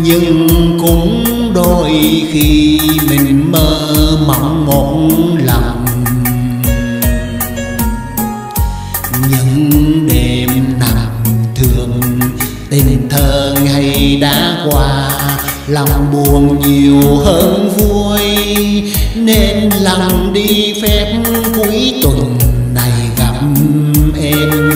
Nhưng cũng đôi khi mình mơ mộng một lần, những đêm nằm thương tình thơ ngày đã qua, lòng buồn nhiều hơn vui, nên lần đi phép cuối tuần này gặp em.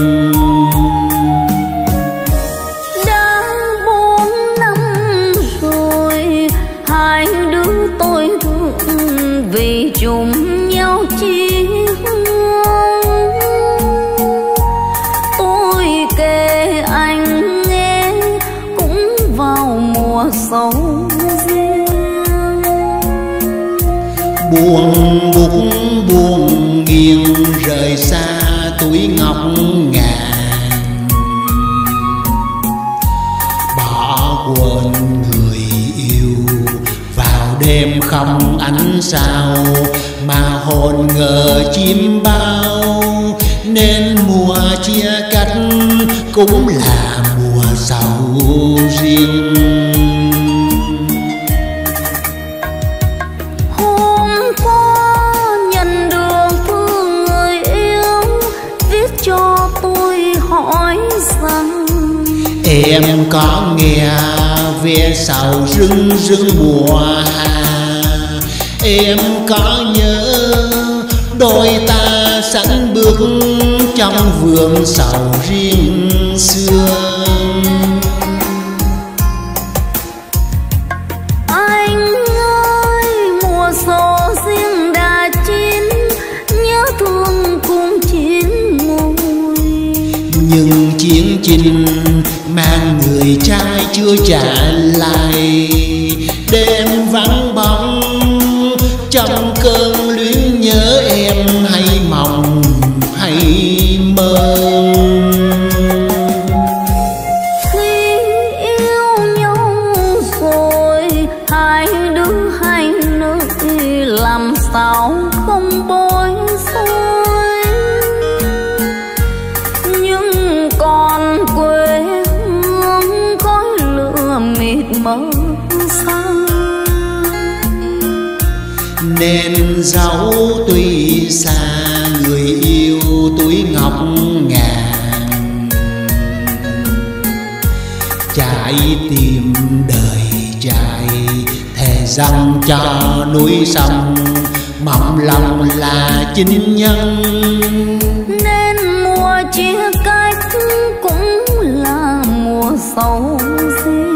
Đã 4 năm rồi hai đứa tôi thương vì chung nhau chia hương. Tôi kể anh nghe cũng vào mùa sầu riêng, buồn bút buồn nghiêng rời xa tuổi ngọc ngàn, bỏ quên người yêu vào đêm không ánh sao, mà hồn ngờ chim bao, nên mùa chia cách cũng là mùa sầu riêng. hôm qua nhận được thư người yêu viết cho tôi hỏi rằng Em có nghe ve sầu rưng rưng mùa hạ, em có nhớ đôi ta sẵn bước trong vườn sầu riêng xưa. anh ơi mùa sầu riêng đã chín, nhớ thương cũng chín mùi. Nhưng chiến trình mang người trai chưa trả lại, đêm vắng bóng trong cơn luyến nhớ em hay mộng hay mơ. Khi yêu nhau rồi hai đứa hai nơi làm sao không bối rối, nhưng còn quê hương khói lửa mịt mờ xa, nên dẫu tuy xa người yêu tuổi ngọc ngàn, trái tim đời trai thề dâng cho núi sông, mộng lòng là chính nhân, nên mùa chia cách cũng là mùa sầu riêng.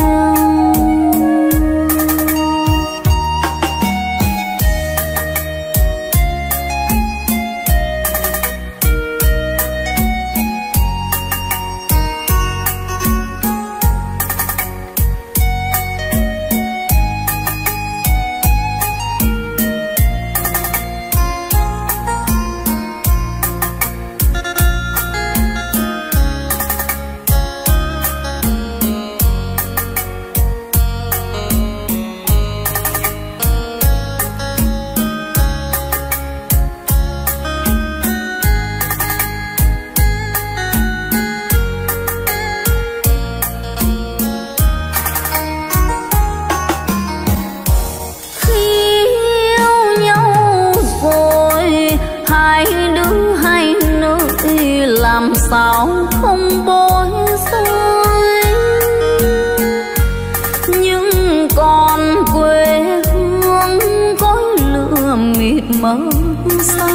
Làm sao không bối rối, nhưng còn quê hương khói lửa mịt mờ xa,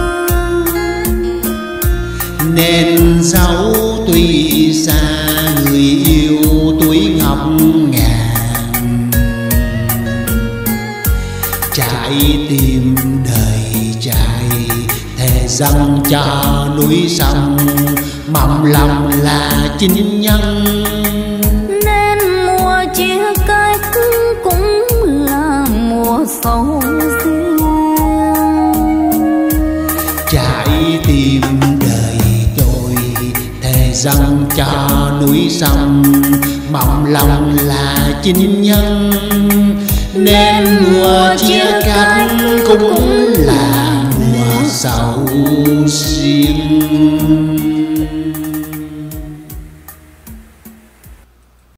nên dẫu tuy xa người yêu tuổi ngọc ngàn, trái tim đời trai thề dâng cho núi sông, mộng lòng là chính nhân, nên mùa chia cách cũng là mùa sầu riêng. Trái tim đời trôi thề dâng cho núi sông, mộng lòng là chính nhân, nên mùa chia cách cũng là mùa sầu riêng.